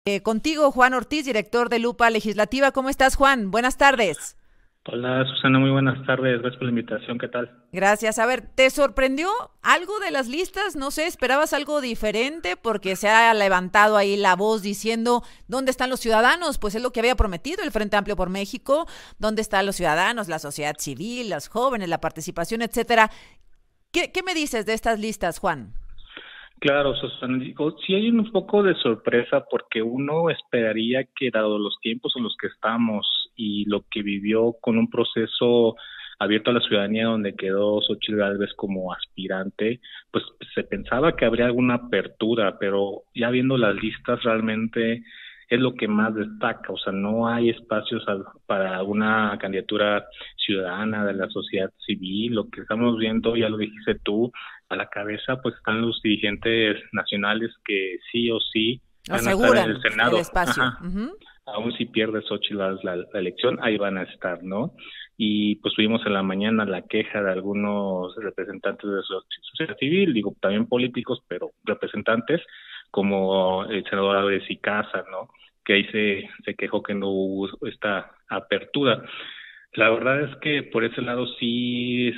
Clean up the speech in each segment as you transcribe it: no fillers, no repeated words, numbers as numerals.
Contigo, Juan Ortiz, director de Lupa Legislativa. ¿Cómo estás, Juan? Buenas tardes. Hola Susana, muy buenas tardes, gracias por la invitación, ¿qué tal? Gracias. A ver, ¿te sorprendió algo de las listas? No sé, ¿esperabas algo diferente? Porque se ha levantado ahí la voz diciendo, ¿dónde están los ciudadanos? Pues es lo que había prometido el Frente Amplio por México. ¿Dónde están los ciudadanos, la sociedad civil, los jóvenes, la participación, etcétera? ¿Qué me dices de estas listas, Juan? Claro, Susana, digo, sí hay un poco de sorpresa porque uno esperaría que dado los tiempos en los que estamos y lo que vivió con un proceso abierto a la ciudadanía donde quedó Xóchitl Gálvez como aspirante, pues se pensaba que habría alguna apertura, pero ya viendo las listas realmente es lo que más destaca, o sea, no hay espacios para una candidatura ciudadana de la sociedad civil, lo que estamos viendo, ya lo dijiste tú, a la cabeza pues están los dirigentes nacionales que sí o sí van a estar en Aseguran el el Senado. espacio. Ajá. Aún si pierde Xochitl la elección, ahí van a estar, ¿no? Y pues tuvimos en la mañana la queja de algunos representantes de la sociedad civil, digo, también políticos, pero representantes, como el senador Álvarez y Casa, ¿no? Que ahí se quejó que no hubo esta apertura. La verdad es que por ese lado sí,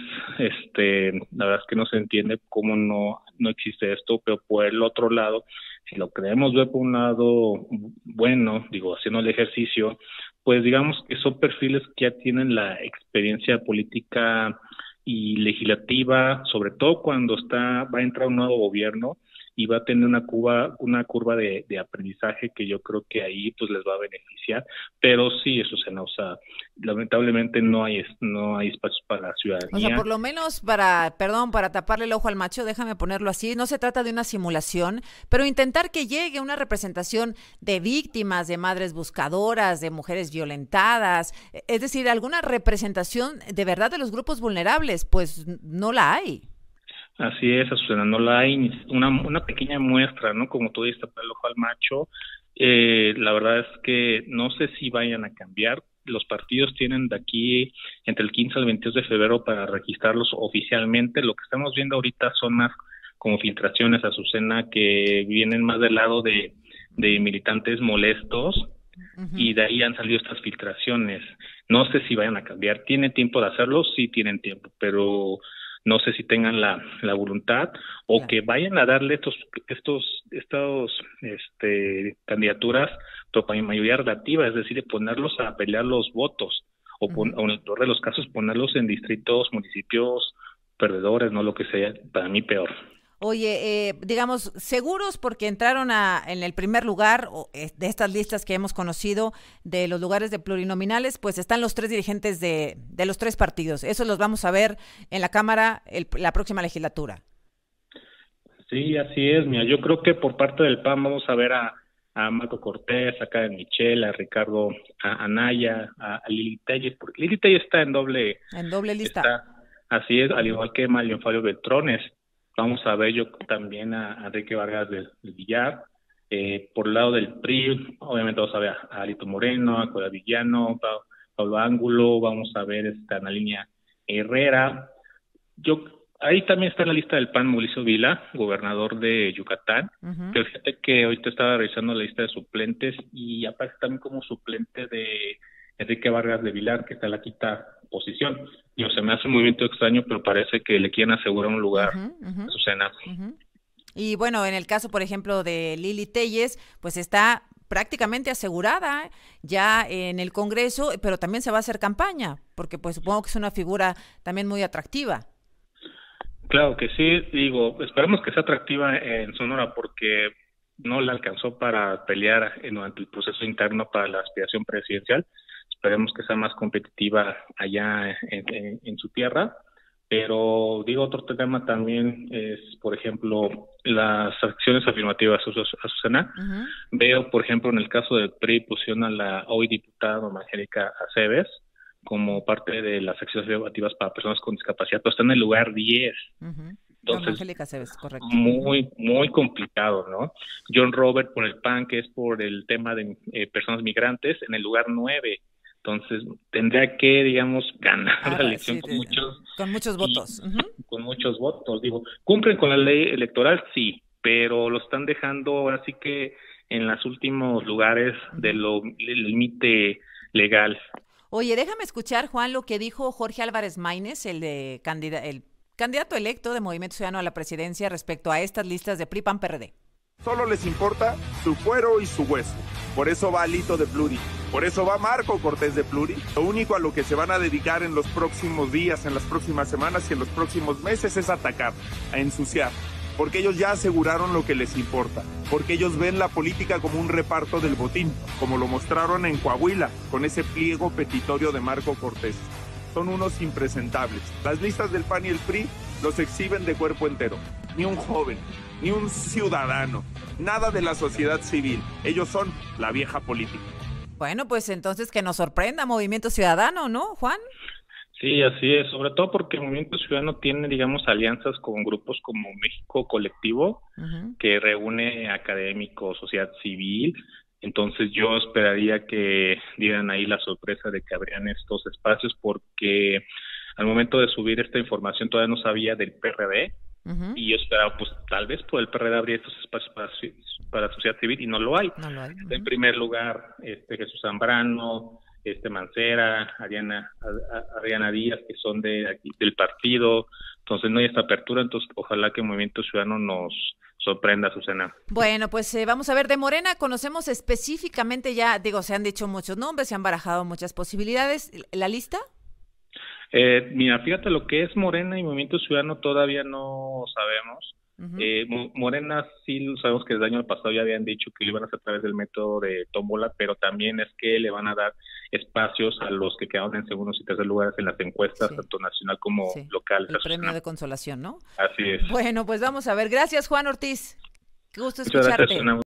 la verdad es que no se entiende cómo no existe esto, pero por el otro lado, si lo queremos ver por un lado bueno, digo, haciendo el ejercicio, pues digamos que son perfiles que ya tienen la experiencia política y legislativa, sobre todo cuando va a entrar un nuevo gobierno y va a tener una curva de aprendizaje que yo creo que ahí pues les va a beneficiar, pero sí, eso se nos lamentablemente no hay espacios para la O sea, ciudadanía. por lo menos para taparle el ojo al macho, déjame ponerlo así, no se trata de una simulación, pero intentar que llegue una representación de víctimas, de madres buscadoras, de mujeres violentadas, es decir, alguna representación de verdad de los grupos vulnerables, pues no la hay. Así es, Azucena, no la hay una pequeña muestra, ¿no? Como tú dices, para el ojo al macho. La verdad es que no sé si vayan a cambiar. Los partidos tienen de aquí entre el 15 al 22 de febrero para registrarlos oficialmente. Lo que estamos viendo ahorita son más como filtraciones, Azucena, que vienen más del lado de militantes molestos Ujú. y de ahí han salido estas filtraciones. No sé si vayan a cambiar. ¿Tiene tiempo de hacerlo? Sí tienen tiempo, pero no sé si tengan la voluntad o Claro. que vayan a darle estos candidaturas, pero para mayoría relativa, es decir, de ponerlos a pelear los votos o en el peor de los casos ponerlos en distritos, municipios perdedores, no lo que sea, para mí peor. Oye, digamos, seguros porque entraron en el primer lugar de estas listas que hemos conocido de los lugares de plurinominales, pues están los tres dirigentes de los tres partidos. Eso los vamos a ver en la Cámara la próxima legislatura. Sí, así es, mira, yo creo que por parte del PAN vamos a ver a Marco Cortés, a Karen Michel, a Ricardo Anaya, a Lili Telles, porque Lili Telles está en doble, En doble lista. está, así es, al igual que Mario Fabio Beltrones. Vamos a ver yo también a Enrique Vargas del Villar. Por el lado del PRI, obviamente vamos a ver a Alito Moreno, a Cuadra Villano, Pablo Ángulo, vamos a ver Ana Línea Herrera. Yo Ahí también está en la lista del PAN Mauricio Vila, gobernador de Yucatán. Ujú. Pero fíjate que ahorita estaba revisando la lista de suplentes y aparece también como suplente de Enrique Vargas de Vilar, que está en la quinta posición. Yo se me hace un movimiento extraño, pero parece que le quieren asegurar un lugar Ujú, ujú, a su Senado. ujú. Y bueno, en el caso, por ejemplo, de Lili Telles, pues está prácticamente asegurada ya en el Congreso, pero también se va a hacer campaña, porque pues supongo que es una figura también muy atractiva. Claro que sí, digo, esperemos que sea atractiva en Sonora porque no le alcanzó para pelear durante el proceso interno para la aspiración presidencial. Esperemos que sea más competitiva allá en su tierra. Pero digo, otro tema también es, por ejemplo, las acciones afirmativas a Azucena. Ujú. Veo, por ejemplo, en el caso del PRI, pusieron a la hoy diputada Angélica Aceves como parte de las acciones afirmativas para personas con discapacidad, pero está en el lugar 10. Ujú. Norma Entonces, Angélica Cebes, correcto. Ujú. muy complicado, ¿no? John Robert por el PAN, que es por el tema de personas migrantes, en el lugar 9. Entonces, tendría que, digamos, ganar la elección Sí, con muchos con muchos y votos. Ujú. con muchos votos. Digo, ¿cumplen con la ley electoral? Sí, pero lo están dejando así que en los últimos lugares del límite legal. Oye, déjame escuchar, Juan, lo que dijo Jorge Álvarez Maínez, el candidato electo de Movimiento Ciudadano a la presidencia respecto a estas listas de PRI, PAN, PRD. Solo les importa su cuero y su hueso. Por eso va Alito de Pluri. Por eso va Marco Cortés de Pluri. Lo único a lo que se van a dedicar en los próximos días, en las próximas semanas y en los próximos meses es atacar, a ensuciar. Porque ellos ya aseguraron lo que les importa. Porque ellos ven la política como un reparto del botín, como lo mostraron en Coahuila, con ese pliego petitorio de Marco Cortés. Son unos impresentables. Las listas del PAN y el PRI los exhiben de cuerpo entero. Ni un joven, ni un ciudadano, nada de la sociedad civil. Ellos son la vieja política. Bueno, pues entonces que nos sorprenda Movimiento Ciudadano, ¿no, Juan? Sí, así es, sobre todo porque el Movimiento Ciudadano tiene, digamos, alianzas con grupos como México Colectivo, que reúne académicos, sociedad civil. Entonces yo esperaría que dieran ahí la sorpresa de que habrían estos espacios, porque al momento de subir esta información todavía no sabía del PRD, y yo esperaba, pues tal vez por el PRD habría estos espacios para sociedad civil, y no lo hay. No lo hay. En primer lugar, Jesús Zambrano, Mancera, Ariana Díaz, que son del partido. Entonces no hay esta apertura, entonces ojalá que el Movimiento Ciudadano nos sorprenda, Susana. Bueno, pues vamos a ver, de Morena conocemos específicamente ya, digo, se han dicho muchos nombres, se han barajado muchas posibilidades. ¿La lista? Mira, fíjate, lo que es Morena y Movimiento Ciudadano todavía no sabemos. Morena sí sabemos que desde el año pasado ya habían dicho que lo iban a hacer a través del método de tómbola, pero también es que le van a dar espacios a los que quedaron en segundos y tercer lugares en las encuestas, tanto nacional como local. El premio de consolación, ¿no? Así es. Bueno, pues vamos a ver. Gracias, Juan Ortiz. Qué gusto Muchas escucharte. Gracias,